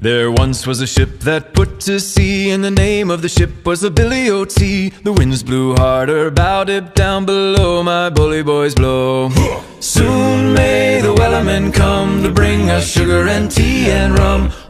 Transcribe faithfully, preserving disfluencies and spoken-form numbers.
There once was a ship that put to sea, and the name of the ship was the Billy O T. The winds blew harder, bowed it down below, my bully boys blow. Soon may the wellerman come to bring us sugar and tea and rum.